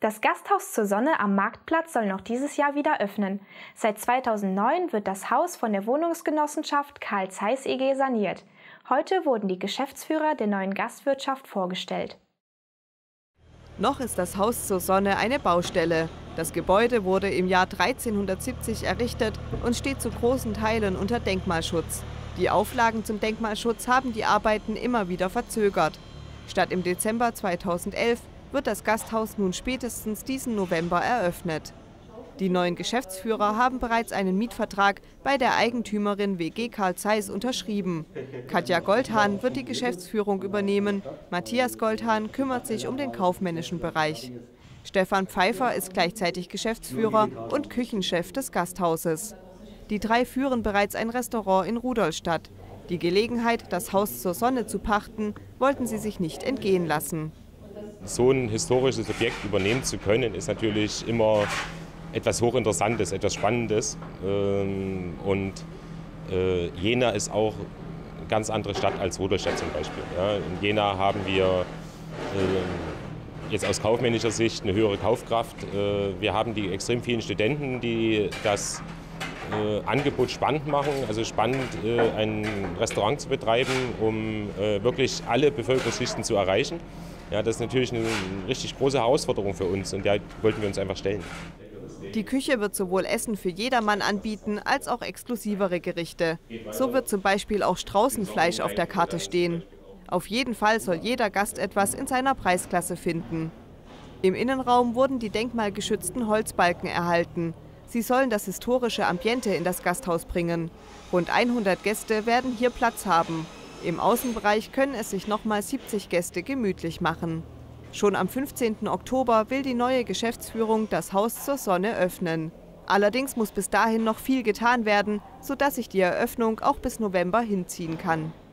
Das Gasthaus zur Sonne am Marktplatz soll noch dieses Jahr wieder öffnen. Seit 2009 wird das Haus von der Wohnungsgenossenschaft Carl Zeiss eG saniert. Heute wurden die Geschäftsführer der neuen Gastwirtschaft vorgestellt. Noch ist das Haus zur Sonne eine Baustelle. Das Gebäude wurde im Jahr 1370 errichtet und steht zu großen Teilen unter Denkmalschutz. Die Auflagen zum Denkmalschutz haben die Arbeiten immer wieder verzögert. Statt im Dezember 2011 wird das Gasthaus nun spätestens diesen November eröffnet. Die neuen Geschäftsführer haben bereits einen Mietvertrag bei der Eigentümerin WG Carl Zeiss unterschrieben. Katja Goldhahn wird die Geschäftsführung übernehmen. Matthias Goldhahn kümmert sich um den kaufmännischen Bereich. Stefan Pfeiffer ist gleichzeitig Geschäftsführer und Küchenchef des Gasthauses. Die drei führen bereits ein Restaurant in Rudolstadt. Die Gelegenheit, das Haus zur Sonne zu pachten, wollten sie sich nicht entgehen lassen. So ein historisches Objekt übernehmen zu können, ist natürlich immer etwas Hochinteressantes, etwas Spannendes. Und Jena ist auch eine ganz andere Stadt als Rudolstadt zum Beispiel. In Jena haben wir jetzt aus kaufmännischer Sicht eine höhere Kaufkraft. Wir haben die extrem vielen Studenten, die das Angebot spannend machen, also spannend ein Restaurant zu betreiben, um wirklich alle Bevölkerungsschichten zu erreichen. Ja, das ist natürlich eine richtig große Herausforderung für uns und der wollten wir uns einfach stellen. Die Küche wird sowohl Essen für jedermann anbieten, als auch exklusivere Gerichte. So wird zum Beispiel auch Straußenfleisch auf der Karte stehen. Auf jeden Fall soll jeder Gast etwas in seiner Preisklasse finden. Im Innenraum wurden die denkmalgeschützten Holzbalken erhalten. Sie sollen das historische Ambiente in das Gasthaus bringen. Rund 100 Gäste werden hier Platz haben. Im Außenbereich können es sich nochmal 70 Gäste gemütlich machen. Schon am 15. Oktober will die neue Geschäftsführung das Haus zur Sonne öffnen. Allerdings muss bis dahin noch viel getan werden, sodass sich die Eröffnung auch bis November hinziehen kann.